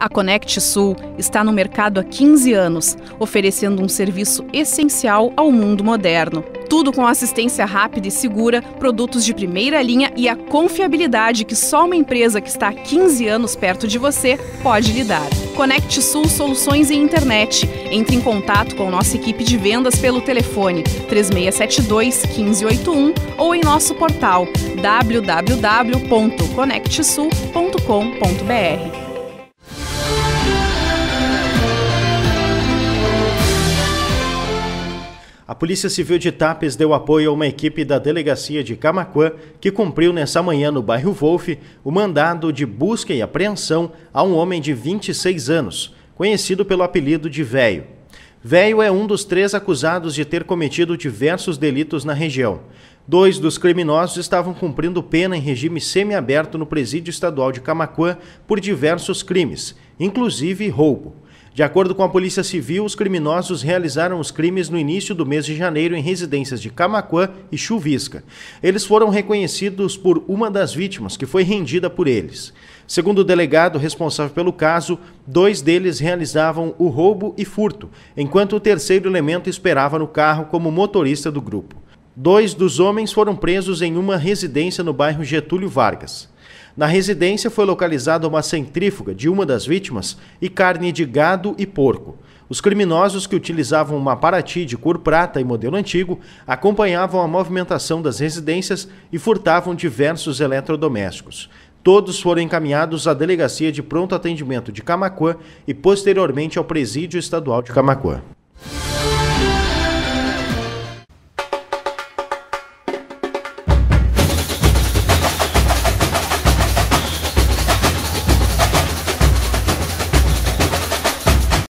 A Conect Sul está no mercado há 15 anos, oferecendo um serviço essencial ao mundo moderno. Tudo com assistência rápida e segura, produtos de primeira linha e a confiabilidade que só uma empresa que está há 15 anos perto de você pode lhe dar. Conect Sul Soluções em Internet. Entre em contato com nossa equipe de vendas pelo telefone 3672-1581 ou em nosso portal www.conectsul.com.br. A Polícia Civil de Tapes deu apoio a uma equipe da Delegacia de Camaquã que cumpriu nessa manhã no bairro Wolf o mandado de busca e apreensão a um homem de 26 anos, conhecido pelo apelido de Véio. Véio é um dos 3 acusados de ter cometido diversos delitos na região. 2 dos criminosos estavam cumprindo pena em regime semiaberto no Presídio Estadual de Camaquã por diversos crimes, inclusive roubo. De acordo com a Polícia Civil, os criminosos realizaram os crimes no início do mês de janeiro em residências de Camaquã e Chuvisca. Eles foram reconhecidos por uma das vítimas, que foi rendida por eles. Segundo o delegado responsável pelo caso, 2 deles realizavam o roubo e furto, enquanto o terceiro elemento esperava no carro como motorista do grupo. 2 dos homens foram presos em uma residência no bairro Getúlio Vargas. Na residência foi localizada uma centrífuga de uma das vítimas e carne de gado e porco. Os criminosos, que utilizavam uma Paraty de cor prata e modelo antigo, acompanhavam a movimentação das residências e furtavam diversos eletrodomésticos. Todos foram encaminhados à Delegacia de Pronto Atendimento de Camaquã e posteriormente ao Presídio Estadual de Camaquã.